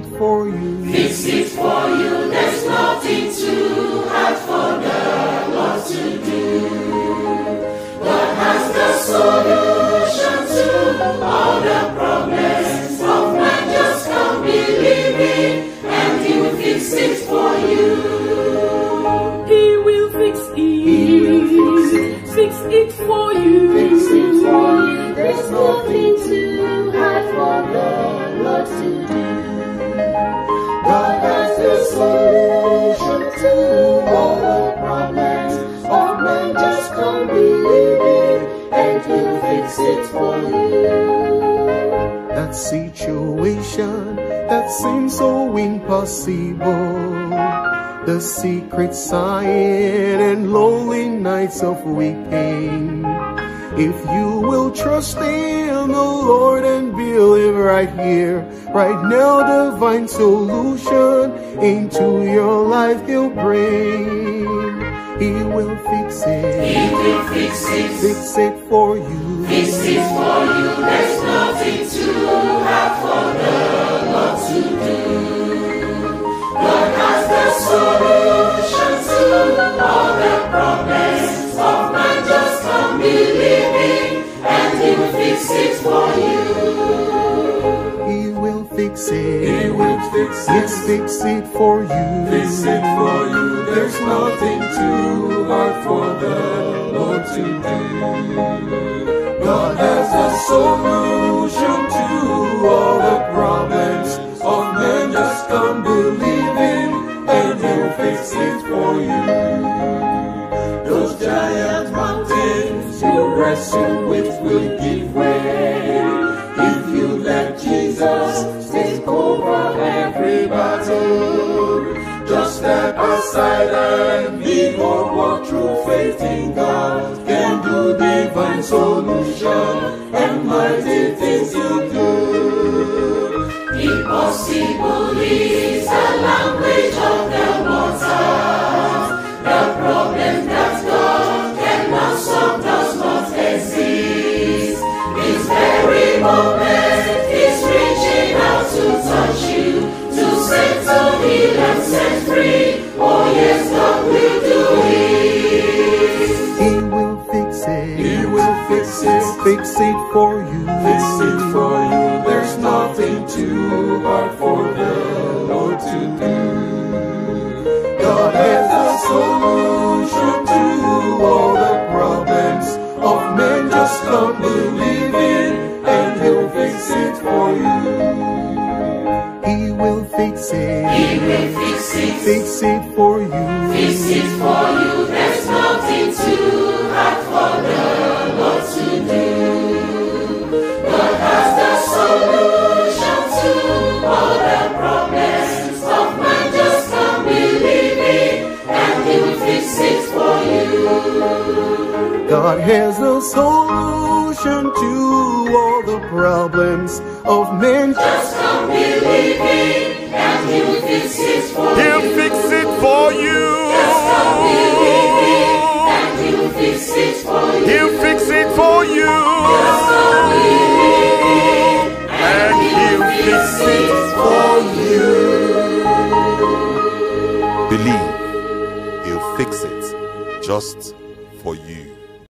for you. Fix it for you. There's nothing too hard for the Lord to do. God has the solution to all the problems of man. Just come believe it, and He will fix it for you. He will fix it. He will fix it. Fix it for you. Fix it for you. There's nothing too hard for the Lord to do. God has the solution to all the problems of man. Just come believe it, and He'll fix it for you. That situation that seems so impossible, the secret sighing and lonely nights of weeping. If you will trust in the Lord and believe right here, right now, divine solution into your life He'll bring. He will fix it. He will fix it. Fix it for you. Fix it for you. There's nothing too hard for the Lord to do. God has the solution to all the problems of man. Just come believe it, and He will fix it for you. He will fix it. He will fix it. Yes, fix it for you. Fix it for you. There's nothing too hard for the Lord to do. God has a solution to all the problems of men. Just come believe Him, and He'll fix it for you. Those giant mountains you wrestle with will give way if you let Jesus take over every battle. Just step aside and behold, walk through faith in God. Can do divine solution and mighty things you do. Impossible is the language of the mortals. The problem that God cannot solve does not exist. This very moment He's reaching out to touch you, to set, to heal and set free. Oh yes, God will do it. He will fix it. He will fix it. Fix it for you. Fix it for you. There's nothing too hard for the Lord to do. God has a solution to all the problems of men. Just come believe it, and He'll fix it for you. He will fix it. He will fix it. Fix it for you. Fix it for you. There's nothing too hard for the Lord to do. God has the solution to all the problems of man. Just come believe it, and He will fix it for you. God has a solution to all the problems of men. Just come believe it, and He will fix it for you. He'll fix it for you. Just come believe it, and He will fix it for you. He'll fix it for you. Just come believe it, And He'll fix it for you. Believe He'll fix it just for you.